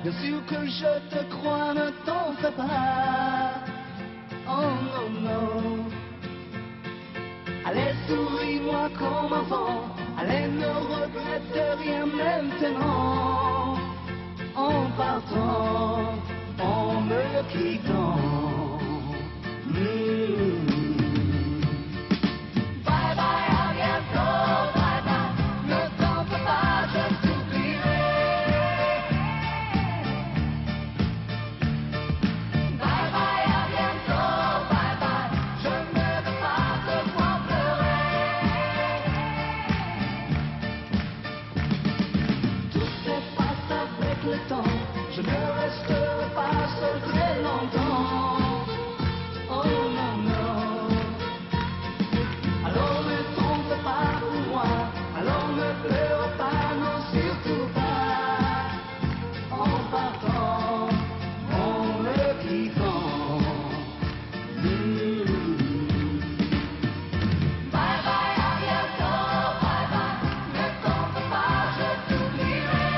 Bien sûr que je te crois, ne t'en fais pas. Oh non, non. Allez, souris-moi comme avant. Allez, ne regrette rien maintenant. En partant, en me quittant. Bye bye, à bientôt. Bye bye, ne t'en fais pas, je t'oublierai. Bye bye, à bientôt. Bye bye, je ne veux pas te voir pleurer. Tout s'efface avec le temps, je ne resterai pas seul très longtemps. Oh non, non. Alors ne t'en fais pas pour moi, alors ne pleure pas, non surtout pas. En partant, en me quittant. Bye bye, à bientôt, bye bye, ne t'en fais pas, je t'oublierai.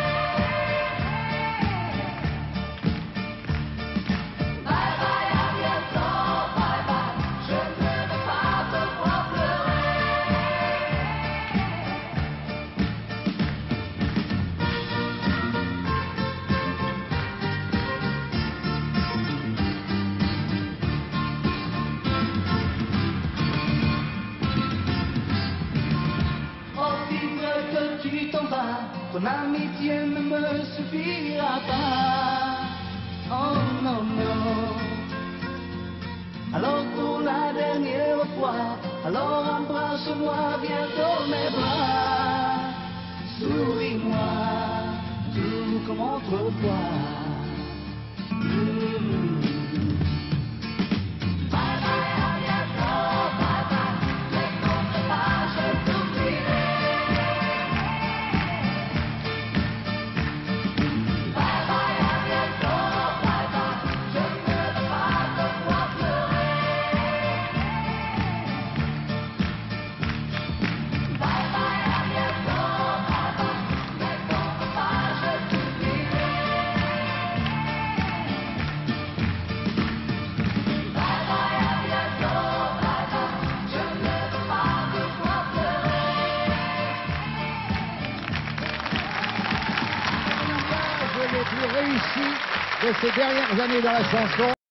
Bye bye, à bientôt, bye bye, je ne veux pas te voir pleurer. Oh, dis-moi que tu t'en vas, ton amitié ne me suffira pas. Oh non, non. Alors pour la dernière fois, alors embrasse-moi, viens dans mes bras. Souris-moi, tout comme autrefois. Bye bye, à bientôt, bye bye, ne t'en fais pas, je t'oublierai. Bye bye, à bientôt, bye bye, je ne veux pas te voir pleurer. Bye bye, à bientôt, bye bye, ne t'en fais pas, je t'oublierai. Bye bye, à bientôt, bye bye, je ne veux pas te voir pleurer. Les plus réussis de ces dernières années dans la chanson.